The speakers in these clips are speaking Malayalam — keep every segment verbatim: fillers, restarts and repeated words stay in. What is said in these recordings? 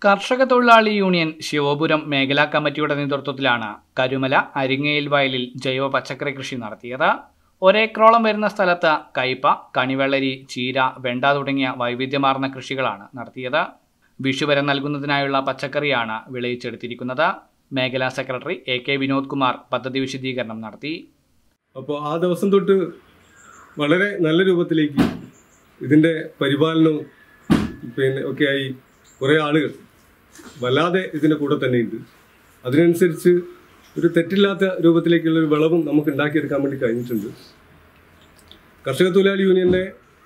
കർഷക തൊഴിലാളി യൂണിയൻ ശിവപുരം മേഖലാ കമ്മിറ്റിയുടെ നേതൃത്വത്തിലാണ് കരുമല അരിങ്ങയിൽ വയലിൽ ജൈവ പച്ചക്കറി കൃഷി നടത്തിയത്. ഒരേക്കറോളം വരുന്ന സ്ഥലത്ത് കയ്പ, കണിവെള്ളരി, ചീര, വെണ്ട തുടങ്ങിയ വൈവിധ്യമാർന്ന കൃഷികളാണ് നടത്തിയത്. വിഷുവരെ നൽകുന്നതിനായുള്ള പച്ചക്കറിയാണ് വിളയിച്ചെടുത്തിരിക്കുന്നത്. മേഖലാ secretary A K Vinod Kumar പദ്ധതി വിശദീകരണം നടത്തി. അപ്പോൾ ആ ദിവസം തൊട്ട് വളരെ നല്ല രൂപത്തിലേക്ക് ഇതിൻ്റെ പരിപാലനവും പിന്നെ ഒക്കെയായി കുറേ ആളുകൾ വല്ലാതെ ഇതിൻ്റെ കൂടെ തന്നെയുണ്ട്. അതിനനുസരിച്ച് ഒരു തെറ്റില്ലാത്ത രൂപത്തിലേക്കുള്ള ഒരു വിളവും നമുക്ക് ഉണ്ടാക്കിയെടുക്കാൻ വേണ്ടി കഴിഞ്ഞിട്ടുണ്ട്. കർഷക തൊഴിലാളി യൂണിയൻ്റെ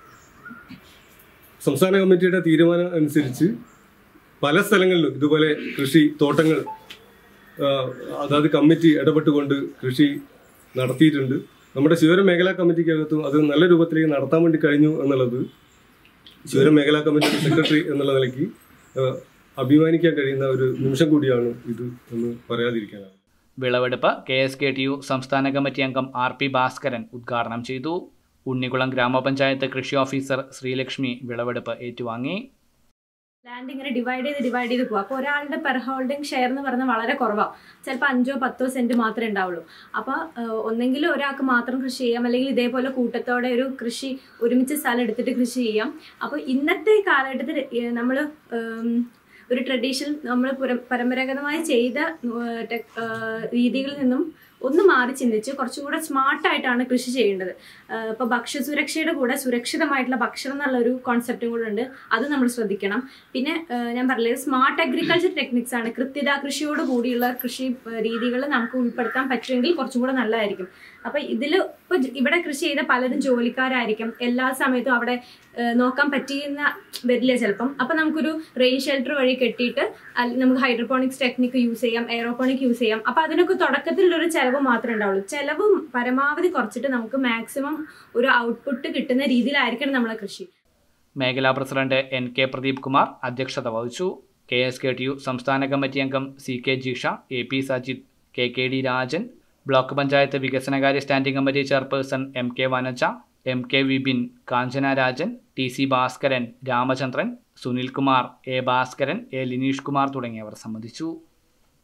സംസ്ഥാന കമ്മിറ്റിയുടെ തീരുമാനം അനുസരിച്ച് പല സ്ഥലങ്ങളിലും ഇതുപോലെ കൃഷി തോട്ടങ്ങൾ അതായത് കമ്മിറ്റി ഇടപെട്ടുകൊണ്ട് കൃഷി നടത്തിയിട്ടുണ്ട്. നമ്മുടെ ശിവപുരം മേഖലാ കമ്മിറ്റിക്കകത്തും അത് നല്ല രൂപത്തിലേക്ക് നടത്താൻ വേണ്ടി കഴിഞ്ഞു എന്നുള്ളത് ശിവപുരം മേഖലാ കമ്മിറ്റി സെക്രട്ടറി എന്നുള്ള നിലയ്ക്ക് അഭിമാനിക്കാൻ കഴിയുന്ന ഒരു നിമിഷം കൂടിയാണ് ഇത് എന്ന് പറയാതിരിക്കാനാണ്. വിളവെടുപ്പ് K S K T U സംസ്ഥാന കമ്മിറ്റി അംഗം ആർ പി ഭാസ്കരൻ ഉദ്ഘാടനം ചെയ്തു. ഉണ്ണികുളം ഗ്രാമപഞ്ചായത്ത് കൃഷി ഓഫീസർ ശ്രീലക്ഷ്മി വിളവെടുപ്പ് ഏറ്റുവാങ്ങി. ലാൻഡ് ഇങ്ങനെ ഡിവൈഡ് ചെയ്ത് ഡിവൈഡ് ചെയ്ത് പോകും. അപ്പോൾ ഒരാളുടെ പെർ ഹോൾഡിംഗ് ഷെയർ എന്ന് പറഞ്ഞാൽ വളരെ കുറവാണ്. ചിലപ്പോൾ അഞ്ചോ പത്തോ സെൻറ്റ് മാത്രമേ ഉണ്ടാവുള്ളൂ. അപ്പോൾ ഒന്നെങ്കിലും ഒരാൾക്ക് മാത്രം കൃഷി ചെയ്യാം, അല്ലെങ്കിൽ ഇതേപോലെ കൂട്ടത്തോടെ ഒരു കൃഷി ഒരുമിച്ച് സ്ഥലം എടുത്തിട്ട് കൃഷി ചെയ്യാം. അപ്പോൾ ഇന്നത്തെ കാലഘട്ടത്തിൽ നമ്മൾ ഒരു ട്രഡീഷണൽ നമ്മൾ പരമ്പരാഗതമായി ചെയ്ത രീതികളിൽ നിന്നും ഒന്ന് മാറി ചിന്തിച്ച് കുറച്ചും കൂടെ സ്മാർട്ടായിട്ടാണ് കൃഷി ചെയ്യേണ്ടത്. ഇപ്പോൾ ഭക്ഷ്യസുരക്ഷയുടെ കൂടെ സുരക്ഷിതമായിട്ടുള്ള ഭക്ഷണം എന്നുള്ളൊരു കോൺസെപ്റ്റും കൂടെ ഉണ്ട്. അത് നമ്മൾ ശ്രദ്ധിക്കണം. പിന്നെ ഞാൻ പറഞ്ഞത് സ്മാർട്ട് അഗ്രികൾച്ചർ ടെക്നിക്സ് ആണ്. കൃത്യത കൃഷിയോട് കൂടിയുള്ള കൃഷി രീതികൾ നമുക്ക് ഉൾപ്പെടുത്താൻ പറ്റുമെങ്കിൽ കുറച്ചും കൂടെ നല്ലതായിരിക്കും. അപ്പം ഇതിൽ ഇപ്പോൾ ഇവിടെ കൃഷി ചെയ്ത പലരും ജോലിക്കാരായിരിക്കും. എല്ലാ സമയത്തും അവിടെ നോക്കാൻ പറ്റിയെന്ന വരില്ല ചിലപ്പം. അപ്പം നമുക്കൊരു റെയിൻ ഷെൽട്ടർ വഴി കെട്ടിയിട്ട് നമുക്ക് ഹൈഡ്രോപോണിക്സ് ടെക്നിക്ക് യൂസ് ചെയ്യാം, എയറോപോണിക് യൂസ് ചെയ്യാം. അപ്പം അതിനൊക്കെ തുടക്കത്തിലുള്ളൊരു ചിലവ് മാത്രമേ ഉണ്ടാവുള്ളൂ. ചിലവ് പരമാവധി കുറച്ചിട്ട് നമുക്ക് മാക്സിമം ഒരു ഔട്ട്പുട്ട് കിട്ടുന്ന രീതിയിലായിരിക്കണം നമ്മളെ കൃഷി. മേഖലാ president N K Pradeep Kumar അധ്യക്ഷത വഹിച്ചു. K S K T U സംസ്ഥാന കമ്മിറ്റി അംഗം C K Jisha, A P Sajith, K K D Rajan, block panchayat വികസനകാര്യ standing committee chairperson M K Vanaja, M K Vipin, Kanchana Rajan, T C Bhaskaran, Ramachandran, Sunilkumar, A Bhaskaran, A Lineesh Kumar തുടങ്ങിയവർ സംബന്ധിച്ചു.